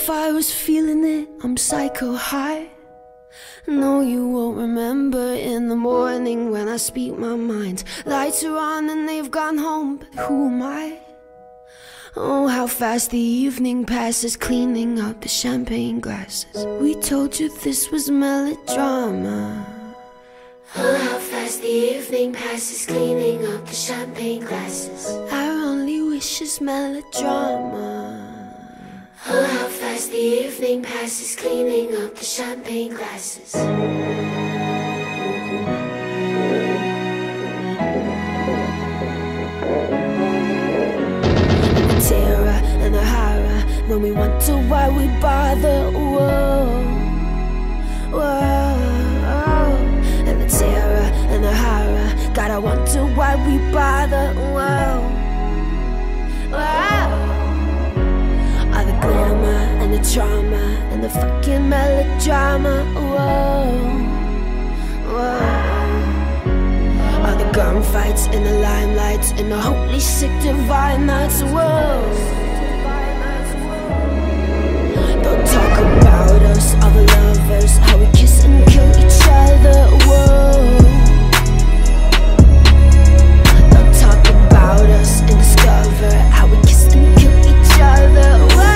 if I was feeling it, I'm psycho high. No, you won't remember in the morning when I speak my mind. Lights are on and they've gone home, but who am I? Oh, how fast the evening passes, cleaning up the champagne glasses. We told you this was melodrama. Oh, how fast the evening passes, cleaning up the champagne glasses. Our only wish is melodrama. Oh, how fast the evening passes, cleaning up the champagne glasses. The terror and the horror, when we wonder why we bother. Whoa, whoa. And the terror and the horror, God, I wonder why we bother. Whoa, whoa. All the glamour and the trauma and the fucking melodrama. Whoa, whoa. All the gunfights and the limelights and the holy sick divine nights. Whoa. Don't talk about us, all the lovers, how we kiss and kill each other. Whoa. Don't talk about us and discover how we kiss and kill each other. Whoa.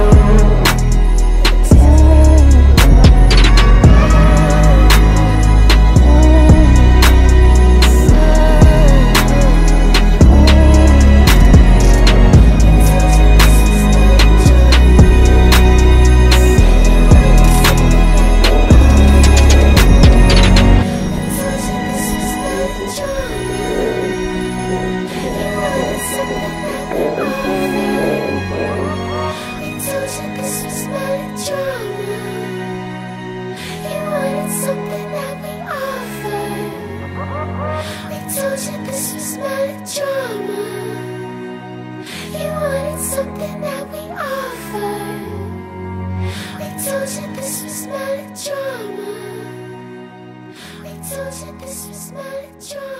Something that we offered. We told you this was melodrama. We told you this was melodrama.